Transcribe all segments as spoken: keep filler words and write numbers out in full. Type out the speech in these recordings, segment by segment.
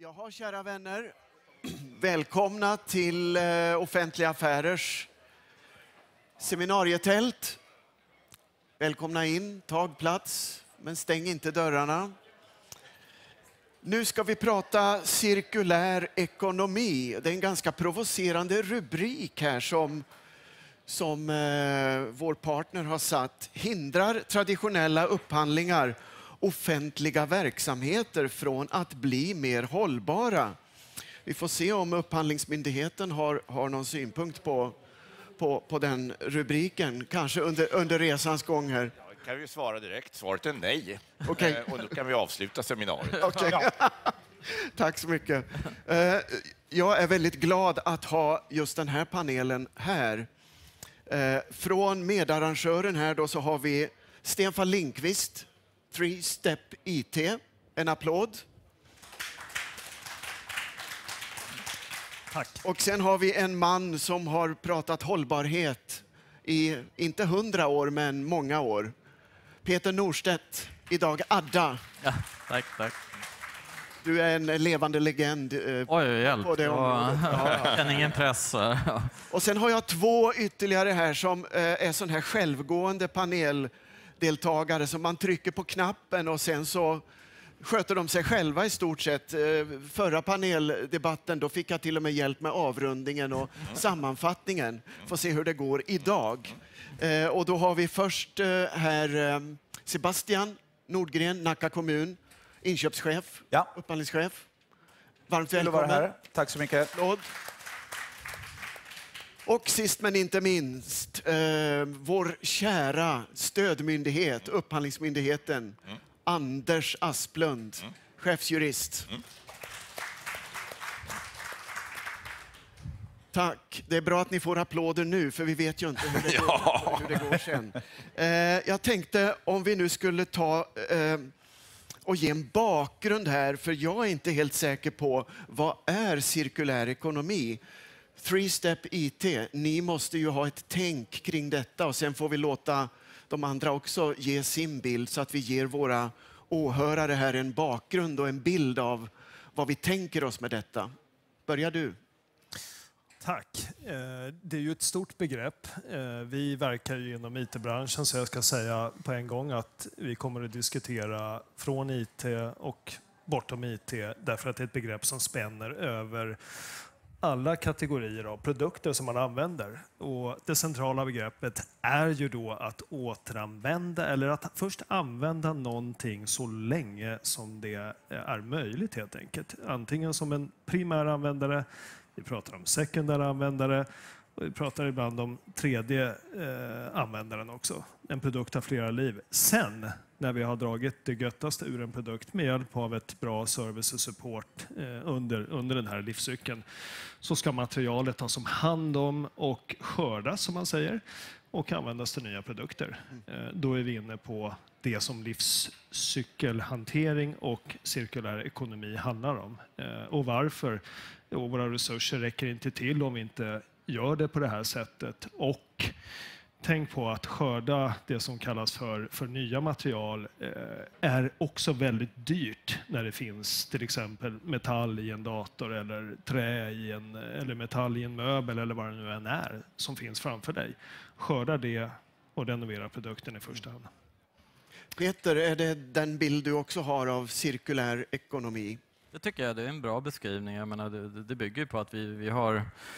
Jaha, kära vänner. Välkomna till eh, Offentliga Affärers seminarietält. Välkomna in, tag plats, men stäng inte dörrarna. Nu ska vi prata cirkulär ekonomi. Det är en ganska provocerande rubrik här som, som eh, vår partner har satt. Hindrar traditionella upphandlingar offentliga verksamheter från att bli mer hållbara. Vi får se om Upphandlingsmyndigheten har, har någon synpunkt på, på, på den rubriken, kanske under, under resans gång här. Ja, kan vi svara direkt. Svaret är nej. Okay. Eh, och då kan vi avsluta seminariet. Okay. Ja. Tack så mycket. Eh, jag är väldigt glad att ha just den här panelen här. Eh, från medarrangören här då så har vi Stefan Lindqvist, Three Step I T. En applåd. Tack. Och sen har vi en man som har pratat hållbarhet i, inte hundra år, men många år. Peter Norstedt, idag Adda. Ja, tack, tack. Du är en levande legend eh, Oj, hjälp. på det området. Ja, jag känner ingen press. Och sen har jag två ytterligare här som eh, är sån här självgående paneldeltagare som man trycker på knappen och sen så sköter de sig själva i stort sett. Förra paneldebatten då fick jag till och med hjälp med avrundningen och sammanfattningen. Får se hur det går idag. Och då har vi först här Sebastian Nordgren, Nacka kommun, inköpschef, ja. upphandlingschef. Varmt välkommen. välkommen. Här. Tack så mycket. Och sist men inte minst, eh, vår kära stödmyndighet, Upphandlingsmyndigheten. Mm. Anders Asplund, mm. chefsjurist. Mm. Tack. Det är bra att ni får applåder nu, för vi vet ju inte hur det, ja. går, hur det går sen. Eh, jag tänkte om vi nu skulle ta eh, och ge en bakgrund här, för jag är inte helt säker på vad är cirkulär ekonomi. Three Step I T, ni måste ju ha ett tänk kring detta och sen får vi låta de andra också ge sin bild så att vi ger våra åhörare här en bakgrund och en bild av vad vi tänker oss med detta. Börjar du? Tack. Det är ju ett stort begrepp. Vi verkar ju inom I T-branschen, så jag ska säga på en gång att vi kommer att diskutera från I T och bortom I T, därför att det är ett begrepp som spänner över alla kategorier av produkter som man använder. Och det centrala begreppet är ju då att återanvända eller att först använda någonting så länge som det är möjligt helt enkelt. Antingen som en primär användare, vi pratar om sekundära användare och vi pratar ibland om tredje eh, användaren också. En produkt har flera liv. Sen när vi har dragit det göttaste ur en produkt med hjälp av ett bra service och support eh, under, under den här livscykeln, så ska materialet tas om hand om och skördas, som man säger, och användas till nya produkter. Eh, då är vi inne på det som livscykelhantering och cirkulär ekonomi handlar om. Eh, och varför? Och våra resurser räcker inte till om vi inte gör det på det här sättet. Och tänk på att skörda det som kallas för, för nya material eh, är också väldigt dyrt när det finns till exempel metall i en dator eller trä i en, eller metall i en möbel eller vad det nu än är som finns framför dig. Skörda det och renovera produkten i första hand. Peter, är det den bild du också har av cirkulär ekonomi? Det tycker jag, det är en bra beskrivning. Jag menar, det, det bygger på att vi, vi har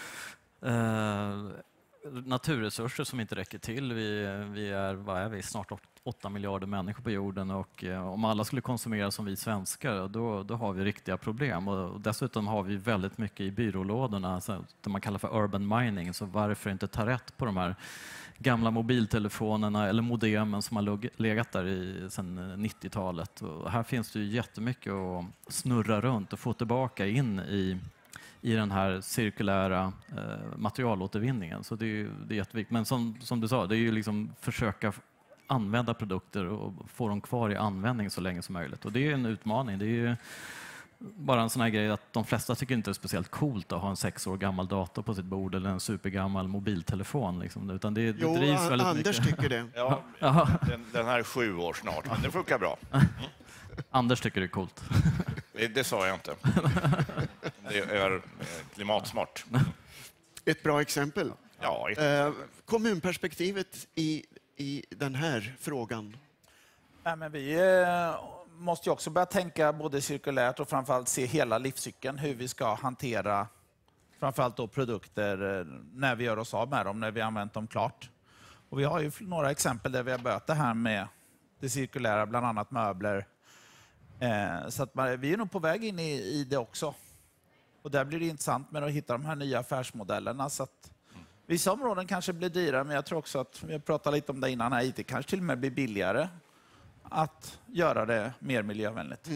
eh, naturresurser som inte räcker till. Vi, vi är, vad är vi, snart åtta miljarder människor på jorden och eh, om alla skulle konsumera som vi svenskar, då, då har vi riktiga problem. Och, och dessutom har vi väldigt mycket i byrålådorna som man kallar för urban mining. Så varför inte ta rätt på de här gamla mobiltelefonerna eller modemen som har legat där i, sedan nittiotalet. Och här finns det ju jättemycket att snurra runt och få tillbaka in i, i den här cirkulära eh, materialåtervinningen. Så det är, ju, det är jätteviktigt. Men som, som du sa, det är ju liksom försöka använda produkter och få dem kvar i användning så länge som möjligt. Och det är en utmaning. Det är ju bara en sån här grej att de flesta tycker inte det är speciellt coolt att ha en sex år gammal dator på sitt bord eller en supergammal mobiltelefon. Liksom. Utan det, det jo, drivs an- väldigt Anders mycket. tycker det. Ja, den, den här är sju år snart, men det funkar bra. Mm. Anders tycker det är coolt. Det, det sa jag inte. Det är klimatsmart. Ett bra exempel. Ja, ett... Eh, kommunperspektivet i, i den här frågan. Nej, men vi eh, måste ju också börja tänka både cirkulärt och framförallt se hela livscykeln, hur vi ska hantera framförallt då produkter eh, när vi gör oss av med dem, när vi har använt dem klart. Och vi har ju några exempel där vi har börjat det här med det cirkulära, bland annat möbler. Eh, så att man, vi är nog på väg in i, i det också. Och där blir det intressant med att hitta de här nya affärsmodellerna. Så att vissa områden kanske blir dyrare, men jag tror också att, vi pratade lite om det innan, här, I T kanske till och med blir billigare att göra det mer miljövänligt.